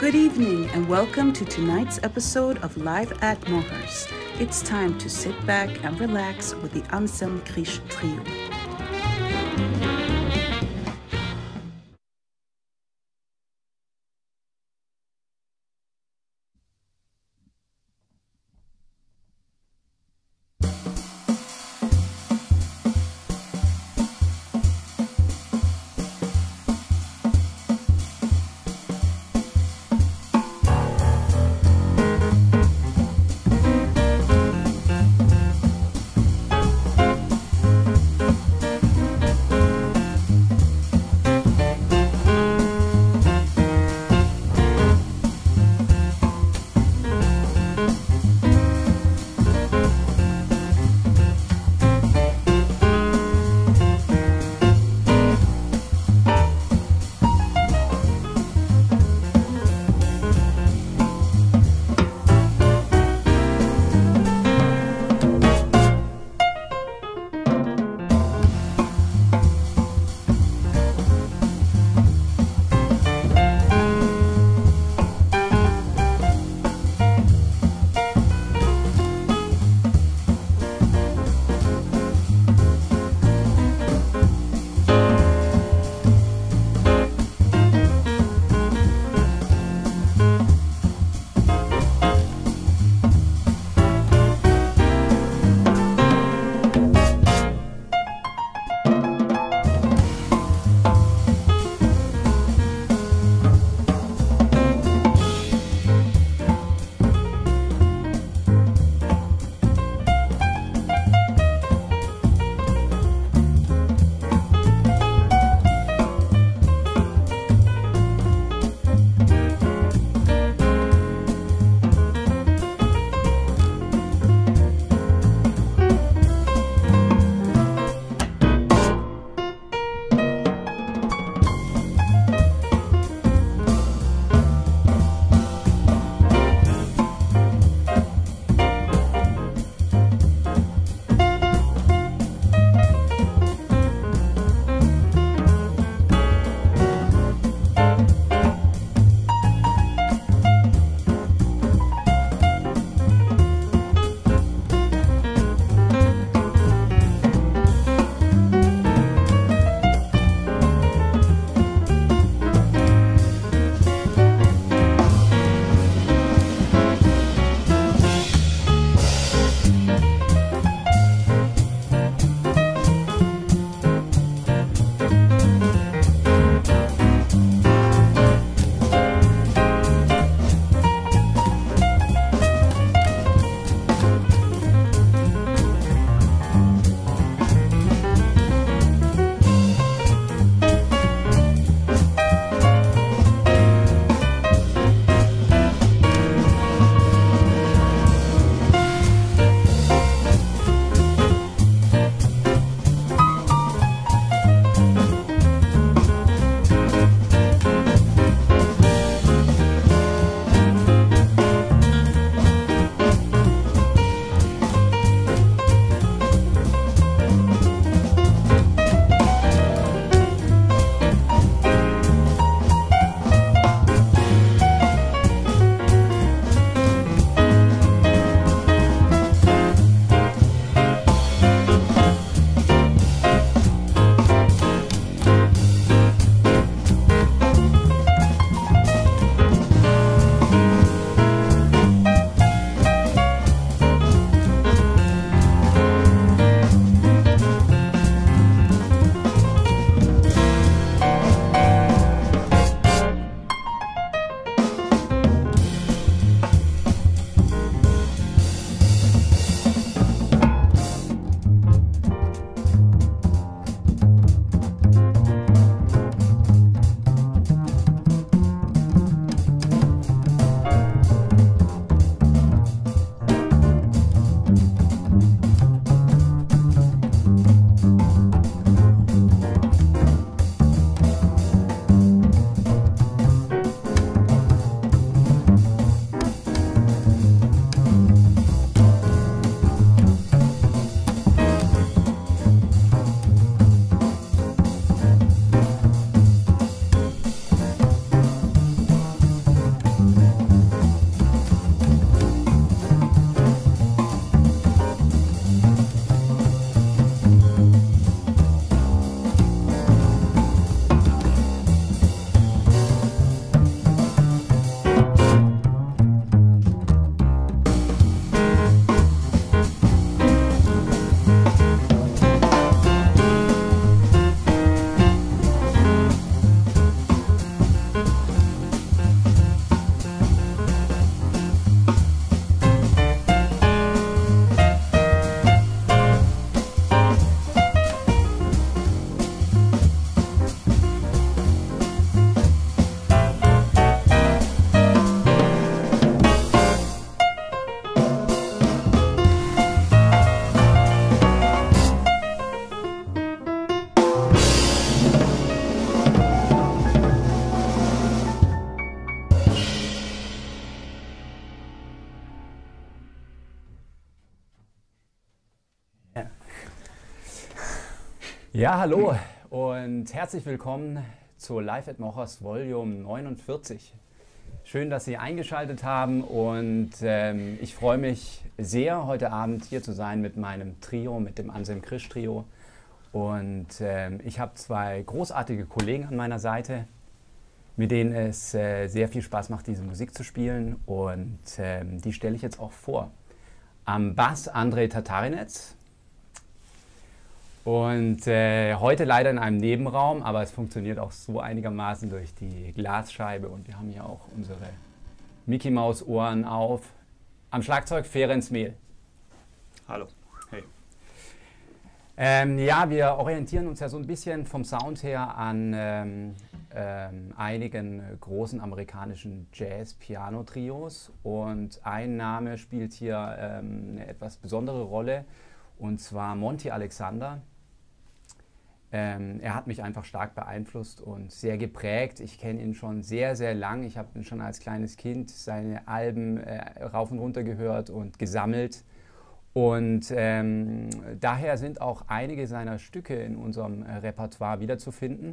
Good evening and welcome to tonight's episode of Live at Mohurst. It's time to sit back and relax with the Anselm Krisch Trio. Ja, hallo und herzlich willkommen zu Live at Mochers Volume 49. Schön, dass Sie eingeschaltet haben und ich freue mich sehr, heute Abend hier zu sein mit meinem Trio, mit dem Anselm Krisch Trio. Und ich habe zwei großartige Kollegen an meiner Seite, mit denen es sehr viel Spaß macht, diese Musik zu spielen, und die stelle ich jetzt auch vor. Am Bass Andrei Tatarinets. Und heute leider in einem Nebenraum, aber es funktioniert auch so einigermaßen durch die Glasscheibe, und wir haben hier auch unsere Mickey Maus Ohren auf. Am Schlagzeug Ferenc Mehl. Hallo. Hey. Ja, wir orientieren uns ja so ein bisschen vom Sound her an einigen großen amerikanischen Jazz-Piano-Trios, und ein Name spielt hier eine etwas besondere Rolle, und zwar Monty Alexander. Er hat mich einfach stark beeinflusst und sehr geprägt. Ich kenne ihn schon sehr, sehr lang. Ich habe ihn schon als kleines Kind seine Alben rauf und runter gehört und gesammelt. Und daher sind auch einige seiner Stücke in unserem Repertoire wiederzufinden.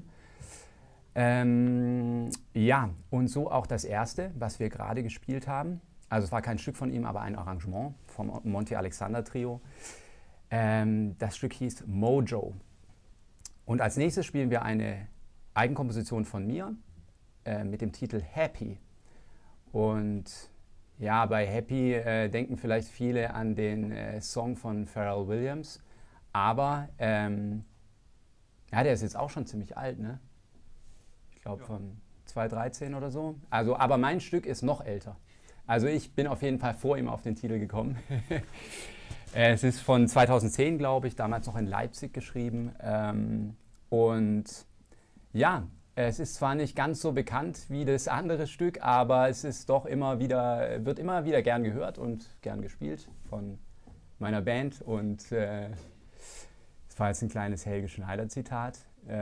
Ja, und so auch das erste, was wir gerade gespielt haben. Also es war kein Stück von ihm, aber ein Arrangement vom Monty Alexander Trio. Das Stück hieß Mojo. Und als nächstes spielen wir eine Eigenkomposition von mir mit dem Titel Happy. Und ja, bei Happy denken vielleicht viele an den Song von Pharrell Williams. Aber ja, der ist jetzt auch schon ziemlich alt, ne? Ich glaube von 2013 oder so. Also, aber mein Stück ist noch älter. Also ich bin auf jeden Fall vor ihm auf den Titel gekommen. Es ist von 2010, glaube ich, damals noch in Leipzig geschrieben. Und ja, es ist zwar nicht ganz so bekannt wie das andere Stück, aber es ist doch wird immer wieder gern gehört und gern gespielt von meiner Band. Und es war jetzt ein kleines Helge Schneider-Zitat.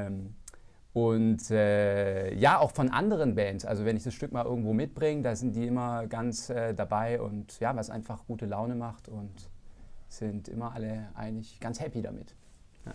Ja, auch von anderen Bands. Also wenn ich das Stück mal irgendwo mitbringe, da sind die immer ganz dabei, und ja, was einfach gute Laune macht, und sind immer alle eigentlich ganz happy damit. Ja.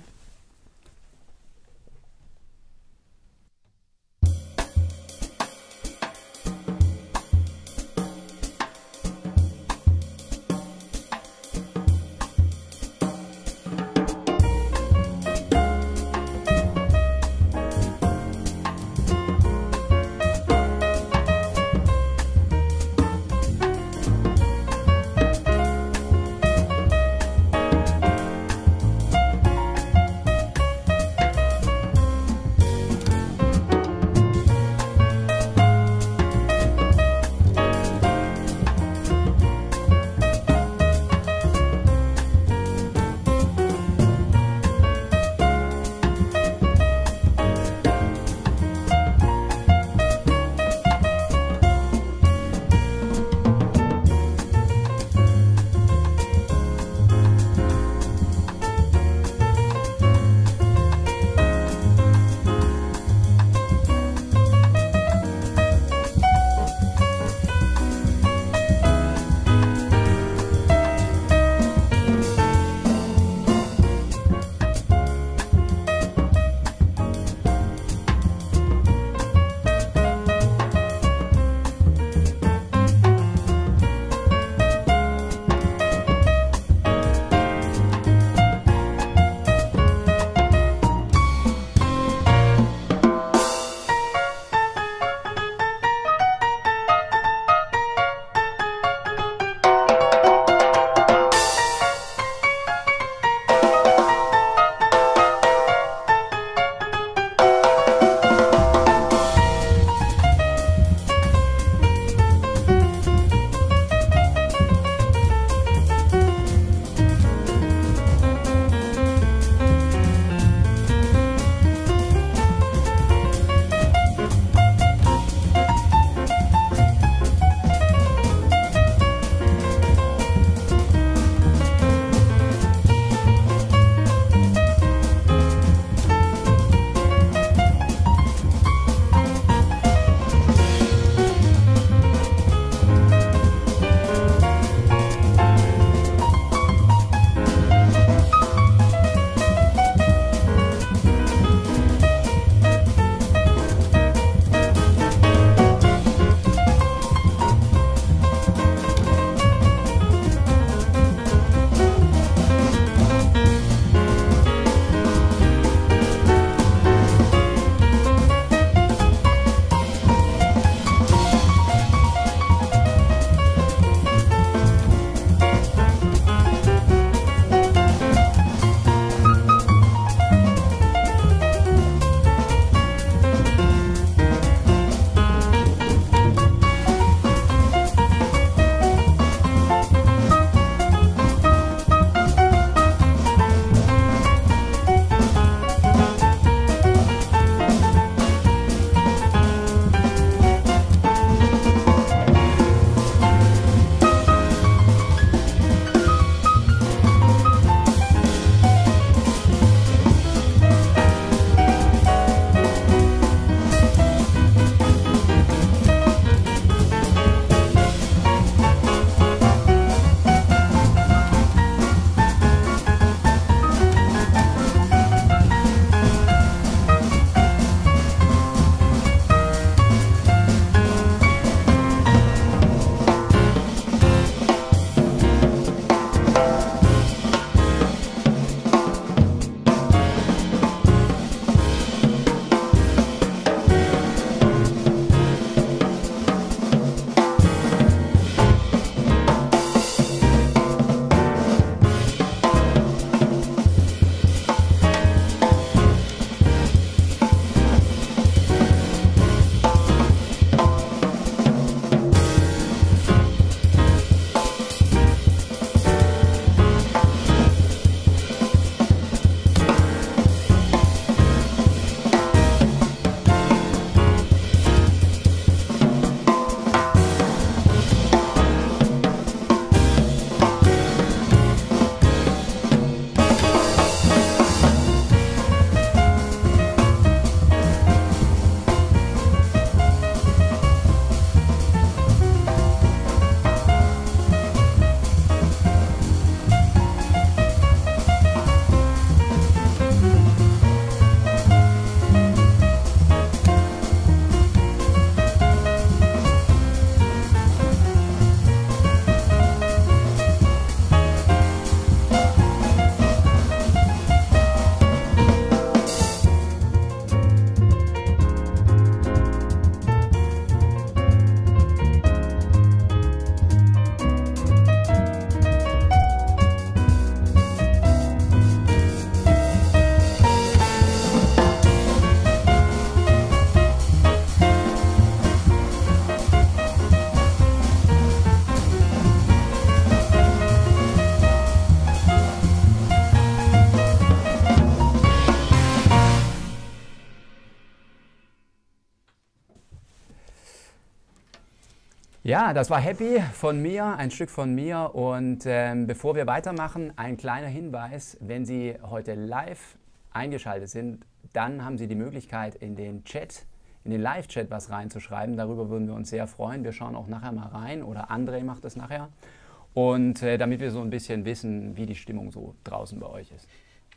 Ja, das war Happy von mir, ein Stück von mir. Und bevor wir weitermachen, ein kleiner Hinweis. Wenn Sie heute live eingeschaltet sind, dann haben Sie die Möglichkeit, in den Chat, in den Live-Chat was reinzuschreiben. Darüber würden wir uns sehr freuen. Wir schauen auch nachher mal rein oder André macht das nachher. Und damit wir so ein bisschen wissen, wie die Stimmung so draußen bei euch ist.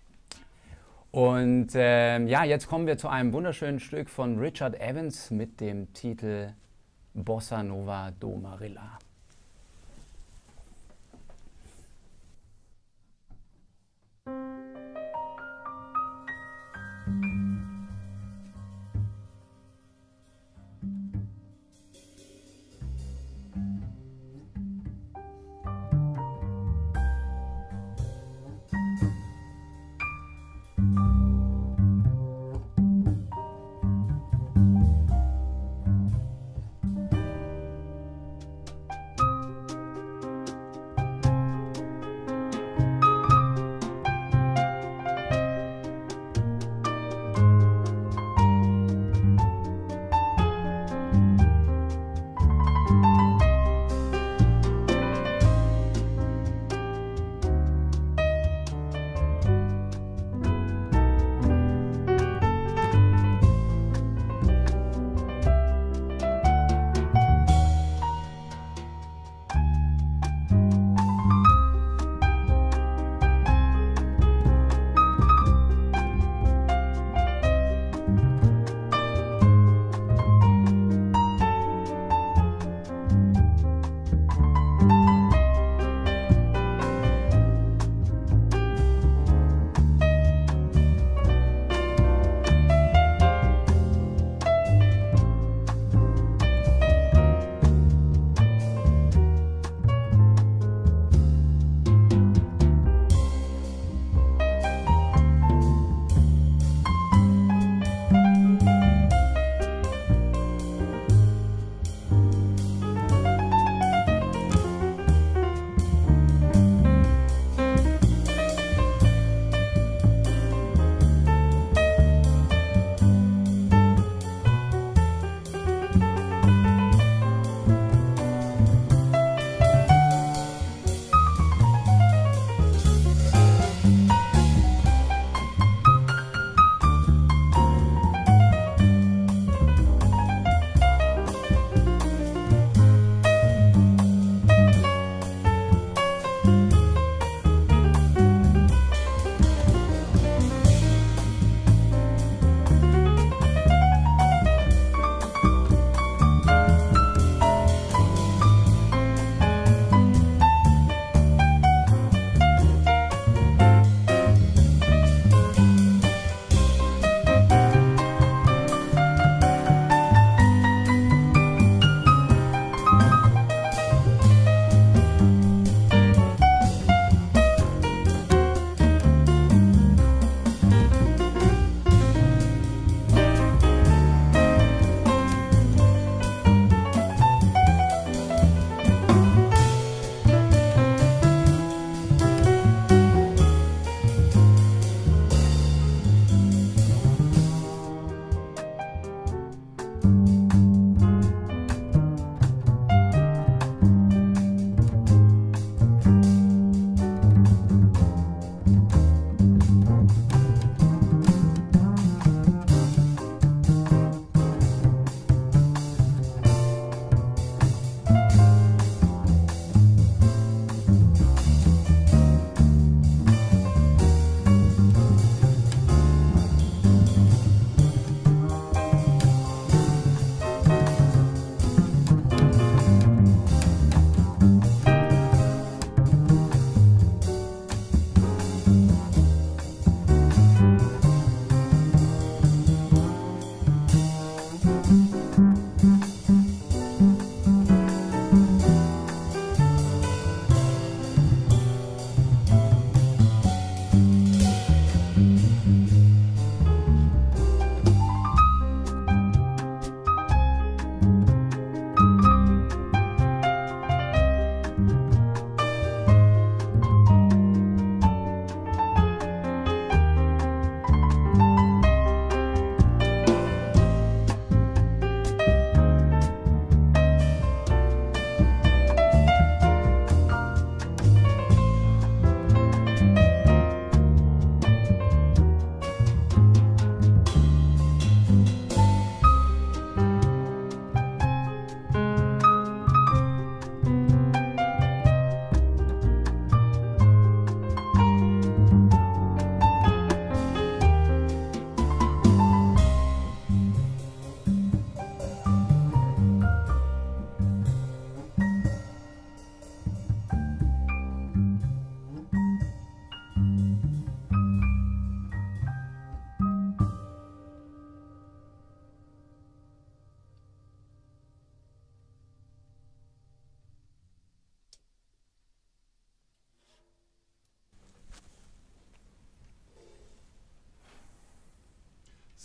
Und ja, jetzt kommen wir zu einem wunderschönen Stück von Richard Evans mit dem Titel Bossa Nova do Marilla.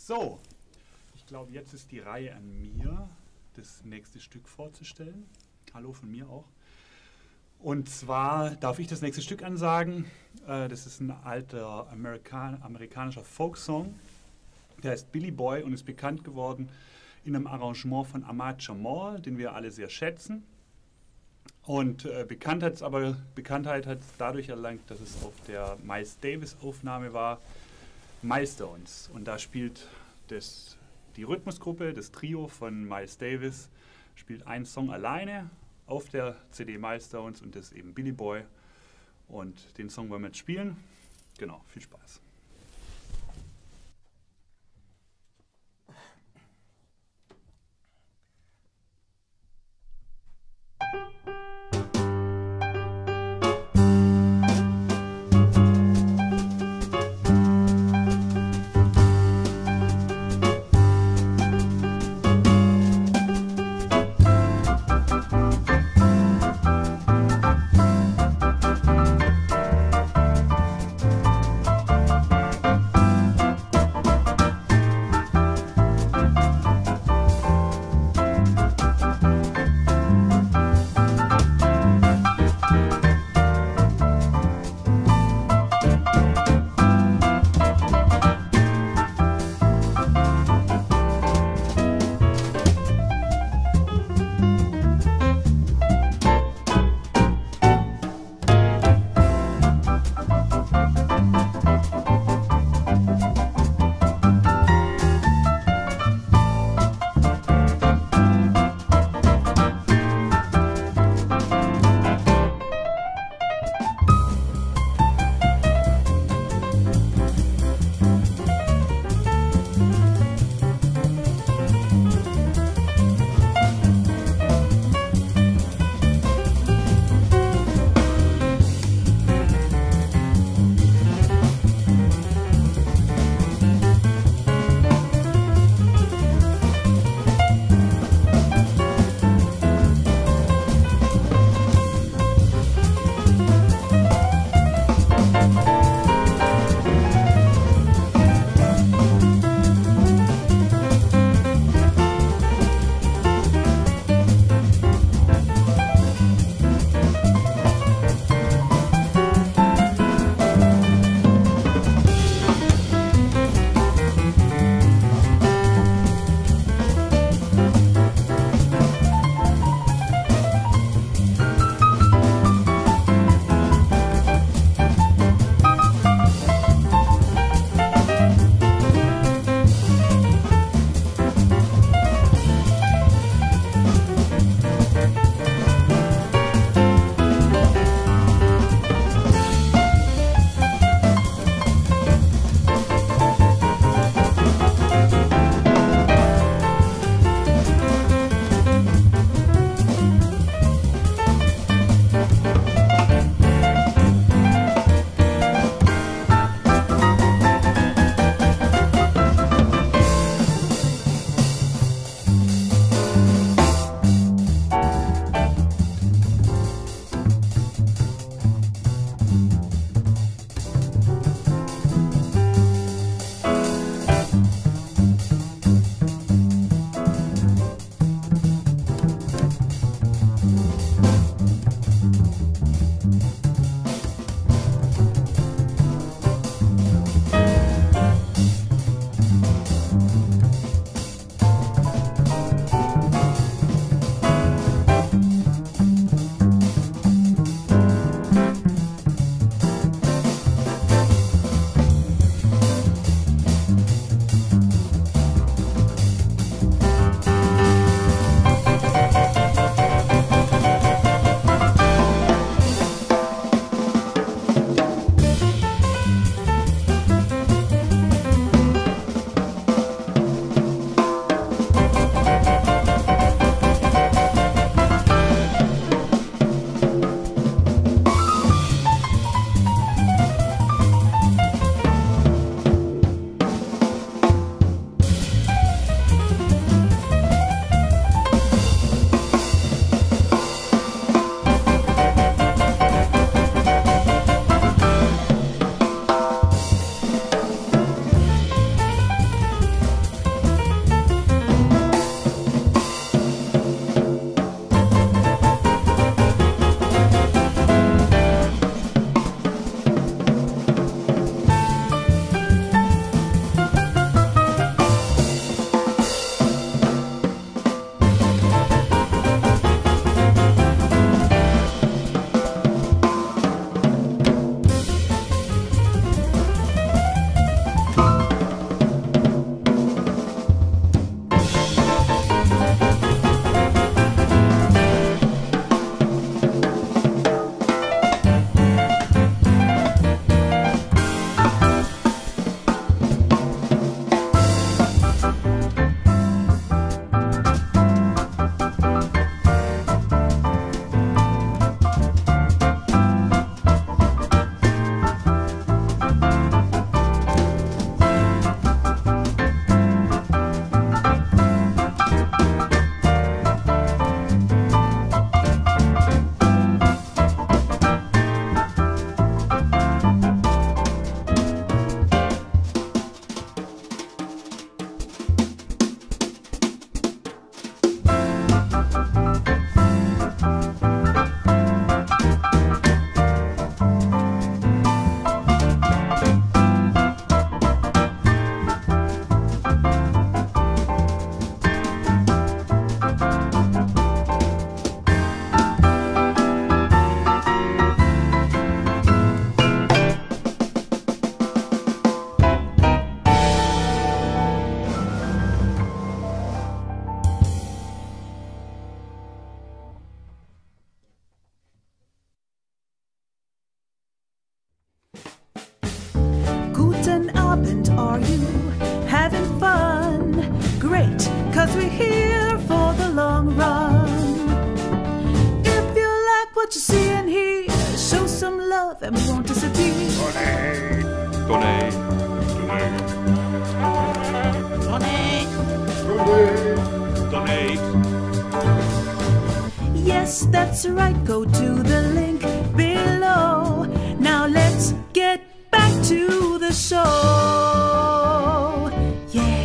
So, ich glaube, jetzt ist die Reihe an mir, das nächste Stück vorzustellen. Hallo von mir auch. Und zwar darf ich das nächste Stück ansagen. Das ist ein alter amerikanischer Folksong. Der heißt Billy Boy und ist bekannt geworden in einem Arrangement von Ahmad Jamal, den wir alle sehr schätzen. Und Bekanntheit hat es dadurch erlangt, dass es auf der Miles Davis Aufnahme war, Milestones. Und da spielt die Rhythmusgruppe, das Trio von Miles Davis, spielt einen Song alleine auf der CD Milestones und das ist eben Billy Boy. Und den Song wollen wir jetzt spielen. Genau, viel Spaß. what you see and hear. Show some love and we won't disappear. Donate, donate, donate. Yes, that's right, go to the link below. Now let's get back to the show. Yeah.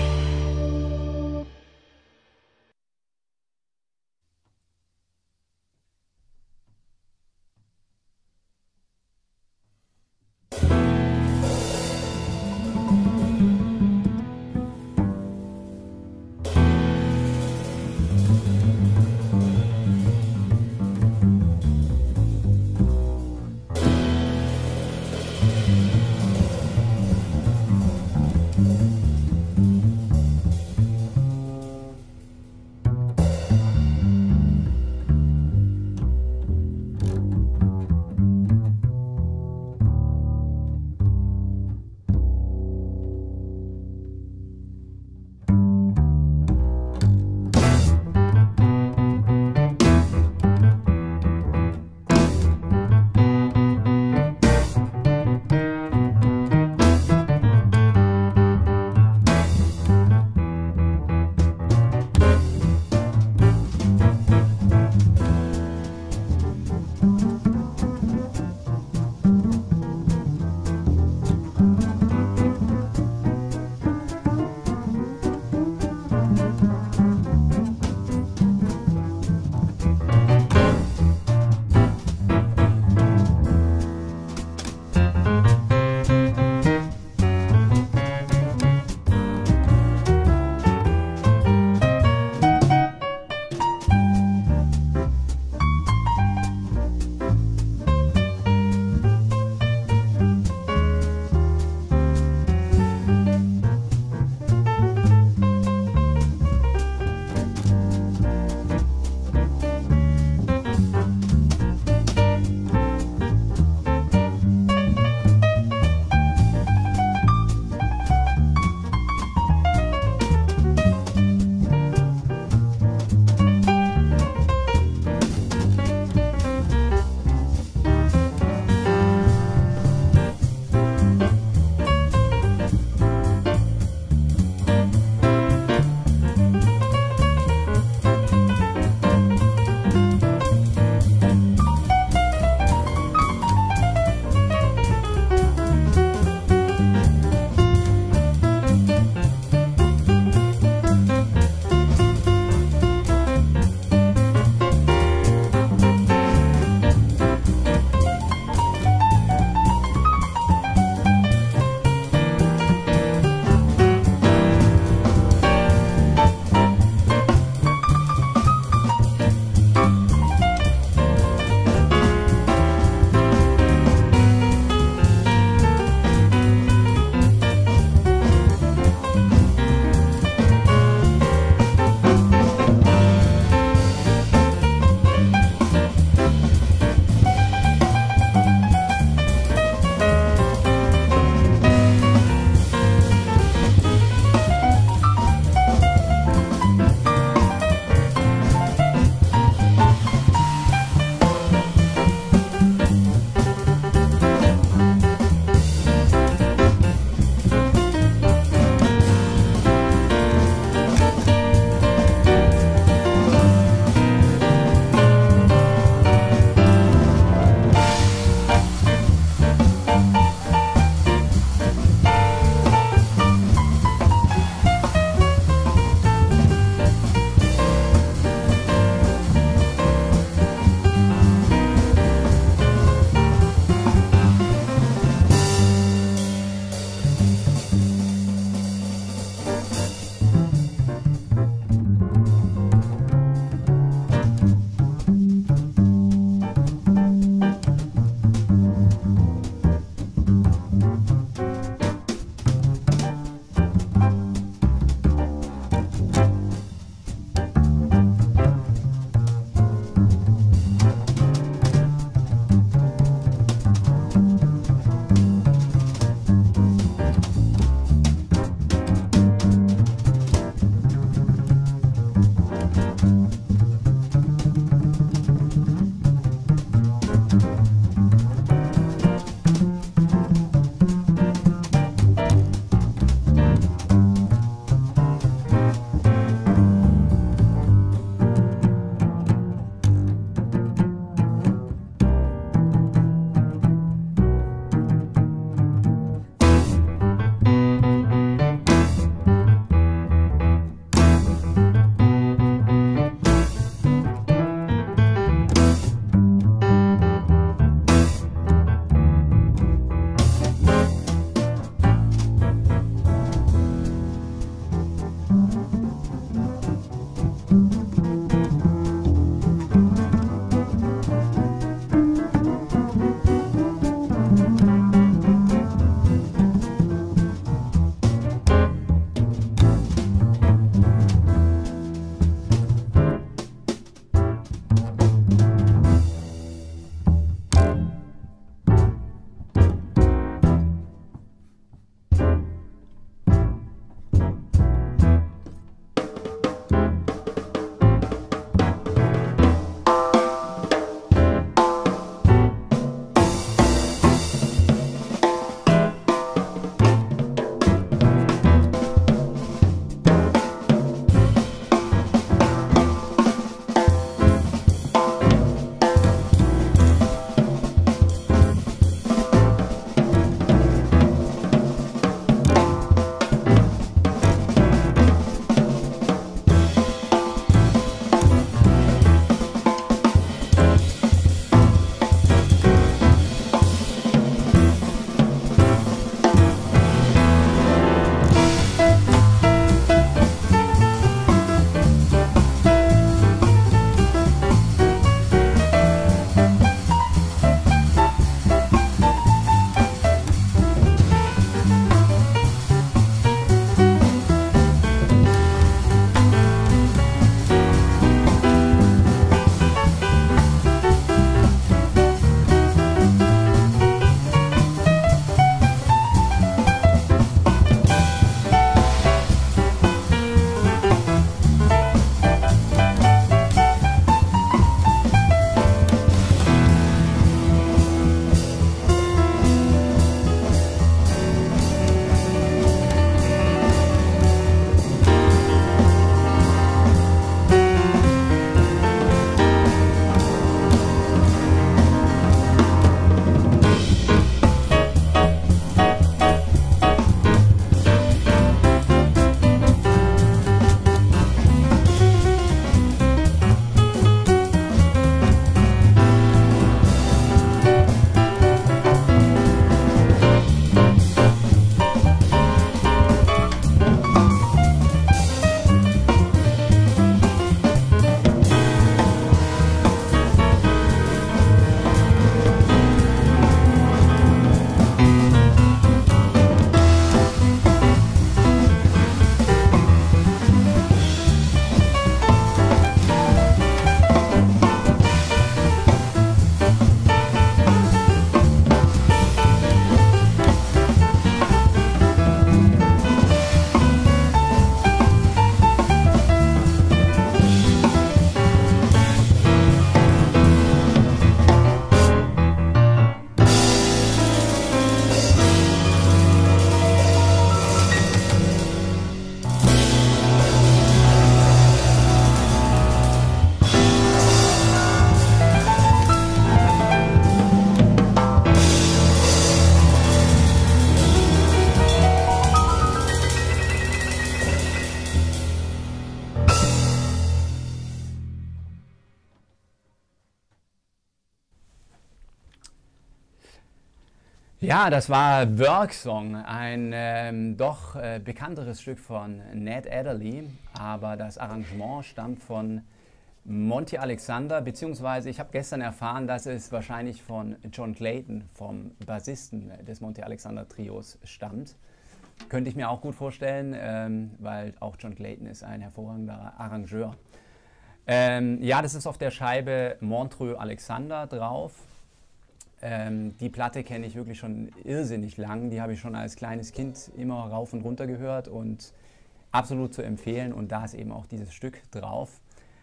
Ja, das war Worksong, ein doch bekannteres Stück von Ned Adderley, aber das Arrangement stammt von Monty Alexander, beziehungsweise ich habe gestern erfahren, dass es wahrscheinlich von John Clayton, vom Bassisten des Monty Alexander Trios, stammt. Könnte ich mir auch gut vorstellen, weil auch John Clayton ist ein hervorragender Arrangeur. Ja, das ist auf der Scheibe Montreux Alexander drauf. Die Platte kenne ich wirklich schon irrsinnig lang. Die habe ich schon als kleines Kind immer rauf und runter gehört und absolut zu empfehlen. Und da ist eben auch dieses Stück drauf.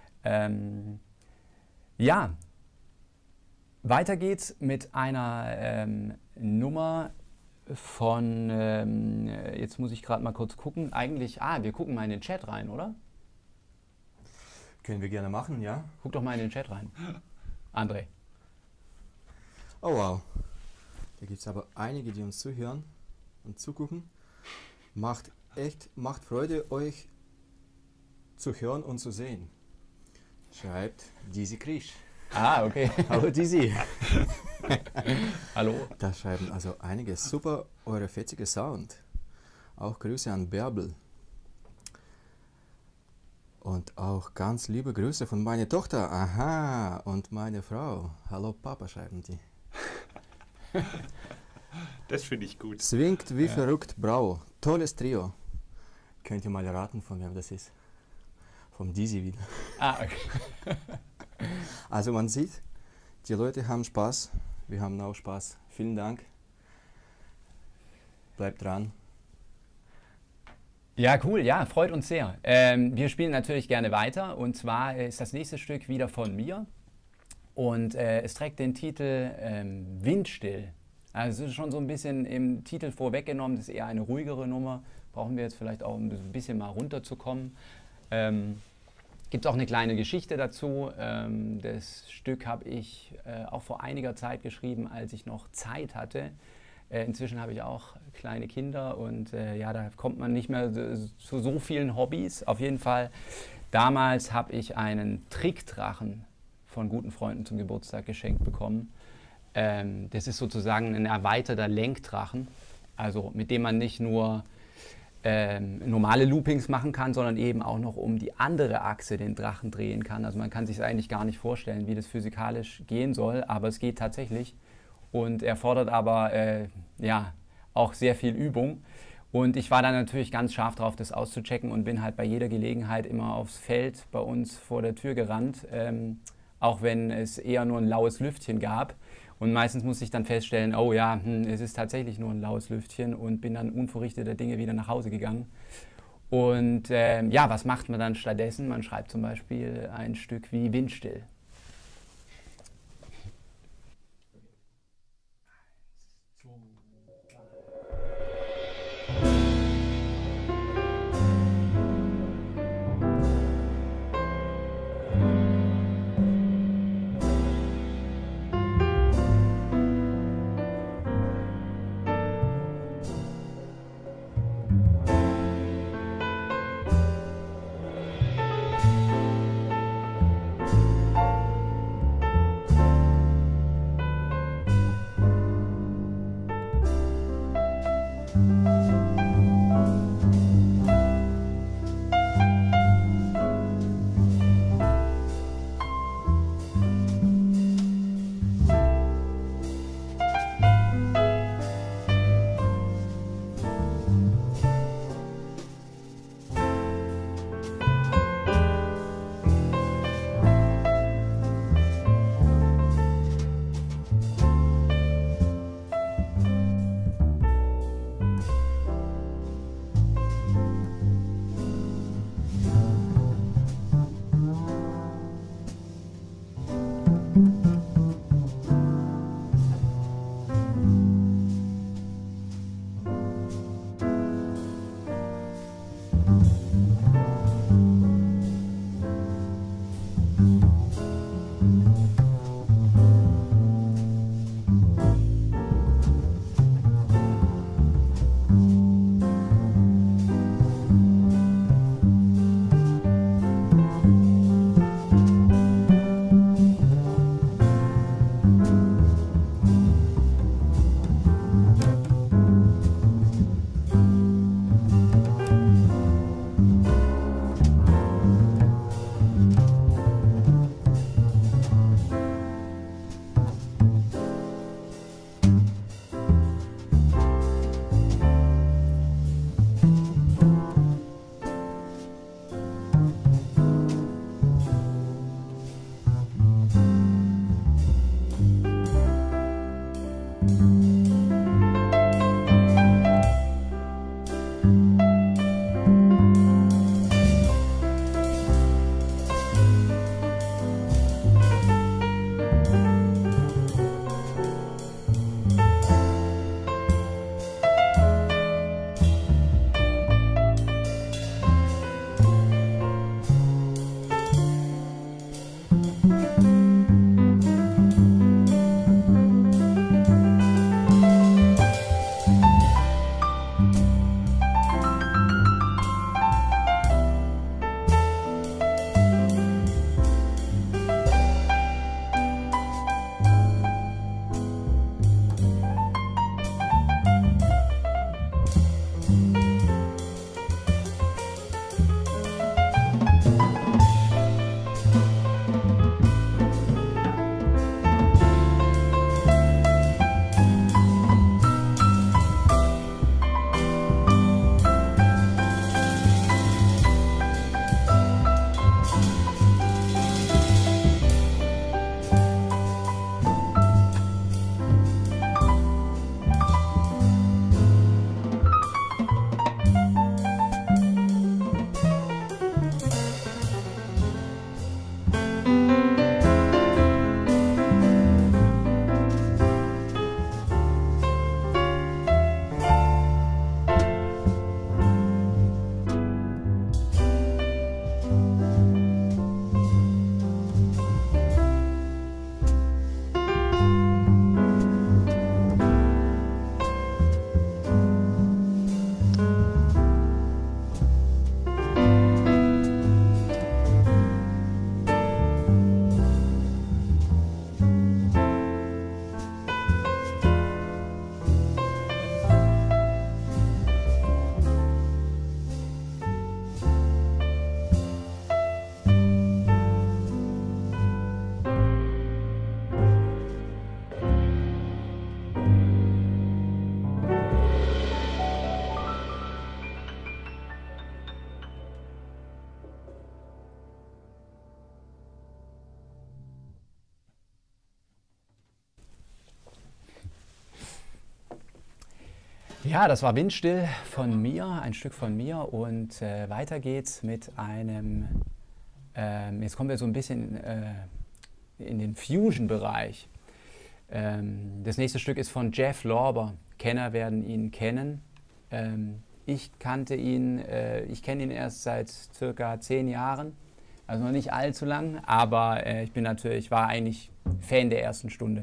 Ja, weiter geht's mit einer Nummer von, jetzt muss ich gerade mal kurz gucken. Eigentlich, wir gucken mal in den Chat rein, oder? Können wir gerne machen, ja? Guck doch mal in den Chat rein. André. Oh wow. Da gibt es aber einige, die uns zuhören und zugucken. Macht Freude, euch zu hören und zu sehen. Schreibt Dizzy Krisch. Okay. Hallo Dizzy. Hallo. Da schreiben also einige. Super, eure fetzige Sound. Auch Grüße an Bärbel. Und auch ganz liebe Grüße von meiner Tochter. Aha. Und meine Frau. Hallo Papa, schreiben die. Das finde ich gut. Swingt wie verrückt, Brau. Tolles Trio. Könnt ihr mal raten, von wem das ist? Vom Dizzy wieder. Okay. Also man sieht, die Leute haben Spaß. Wir haben auch Spaß. Vielen Dank. Bleibt dran. Ja, cool, ja, freut uns sehr. Wir spielen natürlich gerne weiter und zwar ist das nächste Stück wieder von mir. Und es trägt den Titel Windstill. Also es ist schon so ein bisschen im Titel vorweggenommen, das ist eher eine ruhigere Nummer. Brauchen wir jetzt vielleicht auch ein bisschen mal runterzukommen. Gibt auch eine kleine Geschichte dazu. Das Stück habe ich auch vor einiger Zeit geschrieben, als ich noch Zeit hatte. Inzwischen habe ich auch kleine Kinder und ja, da kommt man nicht mehr zu so vielen Hobbys. Auf jeden Fall, damals habe ich einen Trickdrachen von guten Freunden zum Geburtstag geschenkt bekommen. Das ist sozusagen ein erweiterter Lenkdrachen, also mit dem man nicht nur normale Loopings machen kann, sondern eben auch noch um die andere Achse den Drachen drehen kann. Also man kann sich eigentlich gar nicht vorstellen, wie das physikalisch gehen soll, aber es geht tatsächlich und erfordert aber ja, auch sehr viel Übung. Und ich war dann natürlich ganz scharf drauf, das auszuchecken und bin halt bei jeder Gelegenheit immer aufs Feld bei uns vor der Tür gerannt, auch wenn es eher nur ein laues Lüftchen gab. Und meistens musste ich dann feststellen, oh ja, es ist tatsächlich nur ein laues Lüftchen und bin dann unverrichteter Dinge wieder nach Hause gegangen. Und ja, was macht man dann stattdessen? Man schreibt zum Beispiel ein Stück wie Windstill. Ja, das war Windstill von mir, ein Stück von mir. Und weiter geht's mit einem, jetzt kommen wir so ein bisschen in den Fusion-Bereich. Das nächste Stück ist von Jeff Lorber. Kenner werden ihn kennen. Ich kenne ihn erst seit circa 10 Jahren, also noch nicht allzu lang, aber ich war eigentlich Fan der ersten Stunde.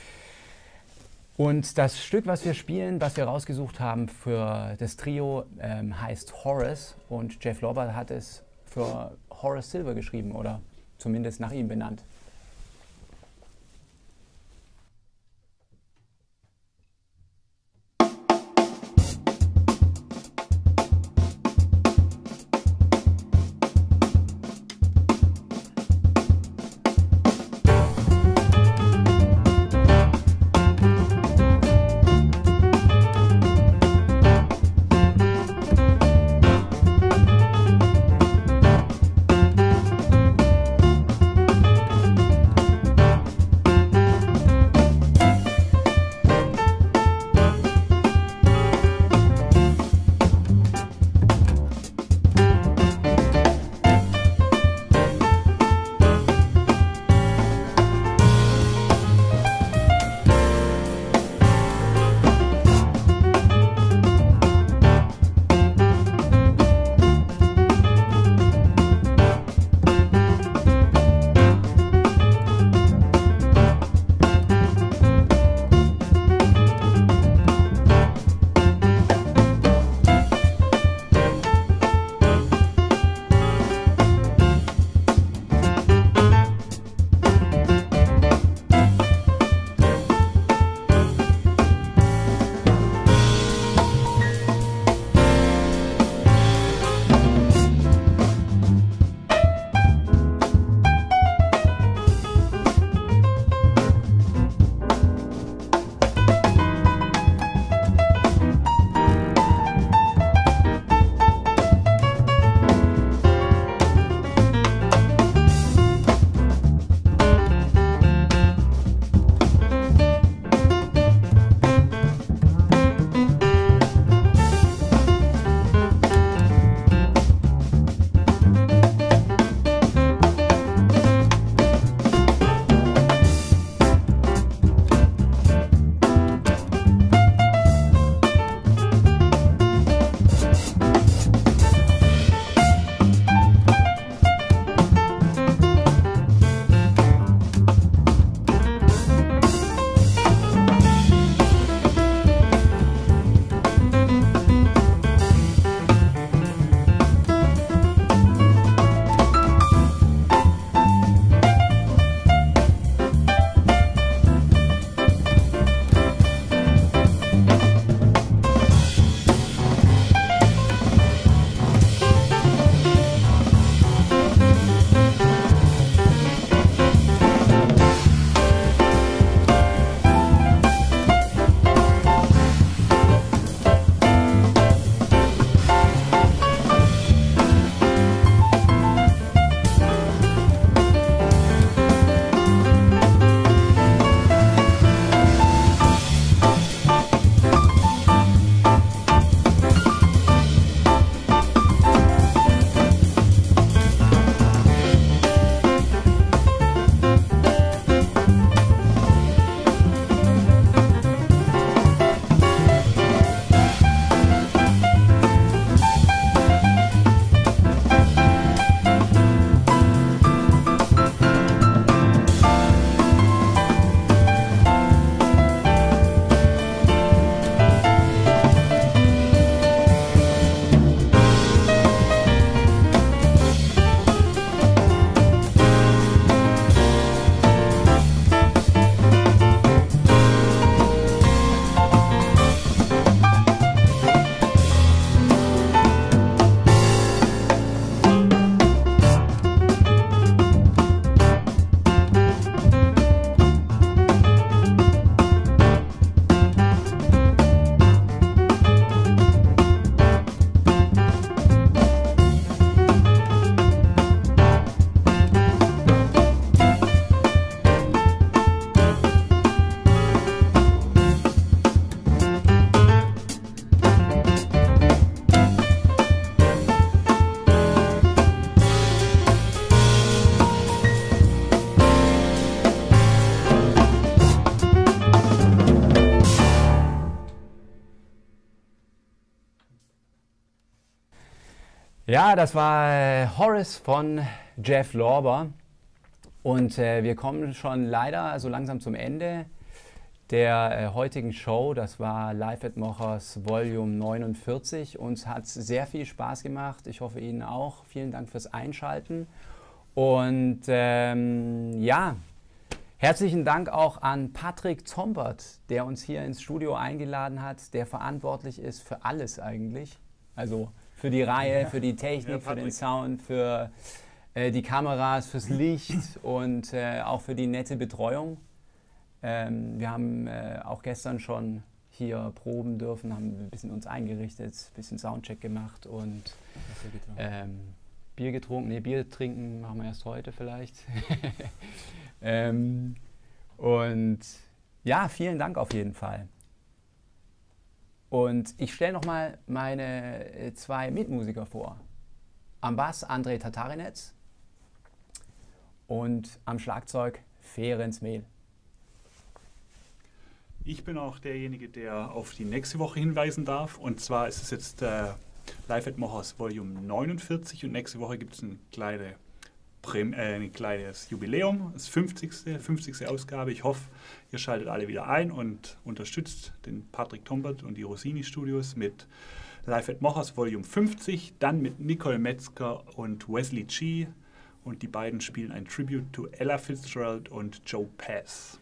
Und das Stück, was wir spielen, was wir rausgesucht haben für das Trio, heißt Horace, und Jeff Lorber hat es für Horace Silver geschrieben oder zumindest nach ihm benannt. Ja, das war Horace von Jeff Lorber. Und wir kommen schon leider so langsam zum Ende der heutigen Show. Das war Live at Mochers Volume 49. Uns hat es sehr viel Spaß gemacht. Ich hoffe Ihnen auch. Vielen Dank fürs Einschalten. Und ja, herzlichen Dank auch an Patrick Zombert, der uns hier ins Studio eingeladen hat, der verantwortlich ist für alles eigentlich. Also für die Reihe, für die Technik, für den Sound, für die Kameras, fürs Licht und auch für die nette Betreuung. Wir haben auch gestern schon hier proben dürfen, haben ein bisschen uns eingerichtet, ein bisschen Soundcheck gemacht und Bier getrunken. Ne, Bier trinken machen wir erst heute vielleicht. Und ja, vielen Dank auf jeden Fall. Und ich stelle nochmal meine zwei Mitmusiker vor. Am Bass Andrei Tatarinets und am Schlagzeug Ferenc Mehl. Ich bin auch derjenige, der auf die nächste Woche hinweisen darf. Und zwar ist es jetzt Live at Mochers Volume 49 und nächste Woche gibt es ein kleines Jubiläum, das 50. Ausgabe. Ich hoffe, ihr schaltet alle wieder ein und unterstützt den Patrick Zombert und die Rossini Studios mit Live at Mochers Volume 50, dann mit Nicole Metzger und Wesley Chi und die beiden spielen ein Tribute to Ella Fitzgerald und Joe Pass.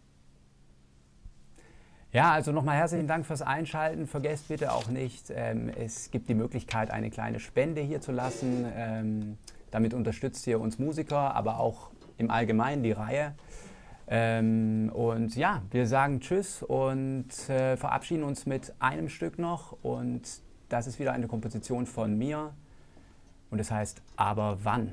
Ja, also nochmal herzlichen Dank fürs Einschalten. Vergesst bitte auch nicht, es gibt die Möglichkeit, eine kleine Spende hier zu lassen. Damit unterstützt ihr uns Musiker, aber auch im Allgemeinen die Reihe. Und ja, wir sagen Tschüss und verabschieden uns mit einem Stück noch. Und das ist wieder eine Komposition von mir. Und es heißt Aber wann?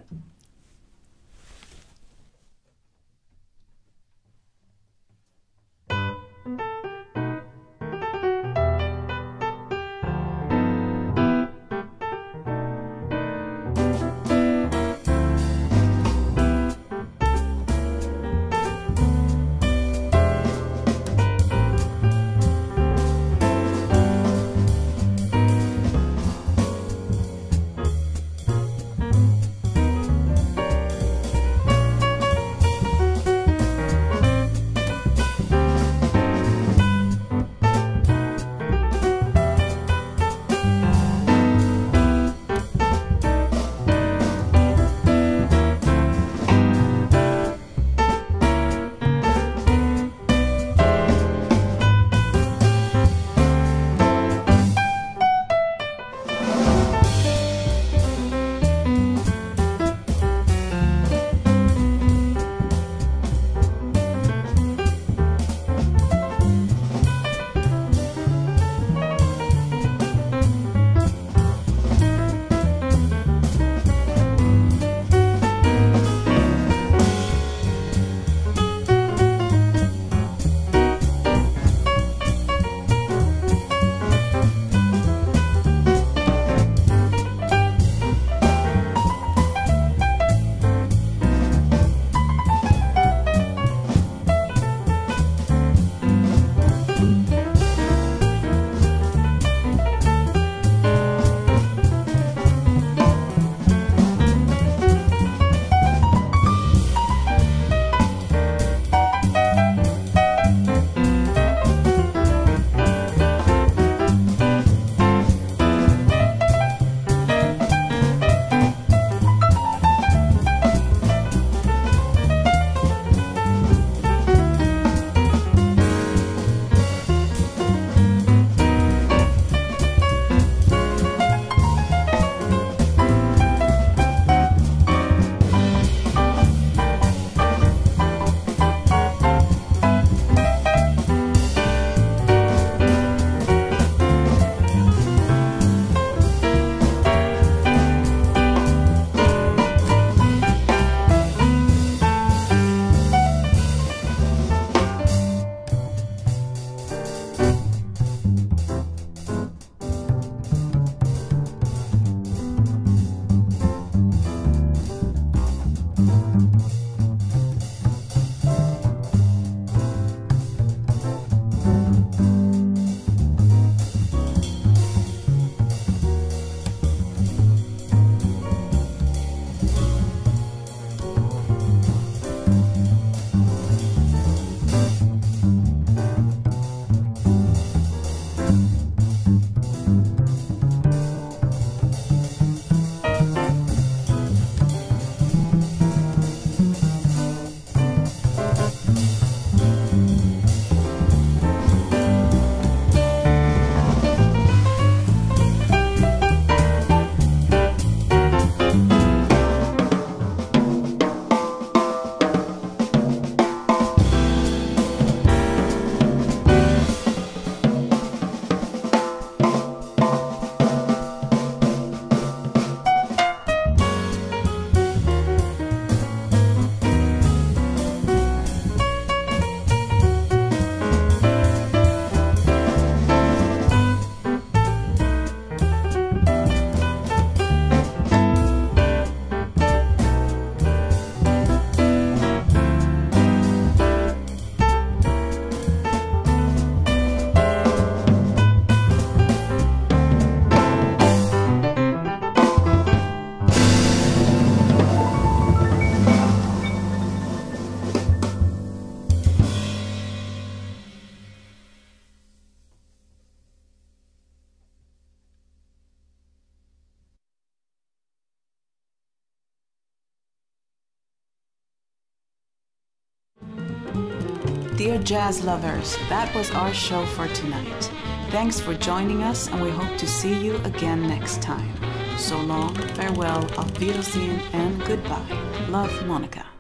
Dear jazz lovers, that was our show for tonight. Thanks for joining us, and we hope to see you again next time. So long, farewell, auf Wiedersehen, and goodbye. Love, Monica.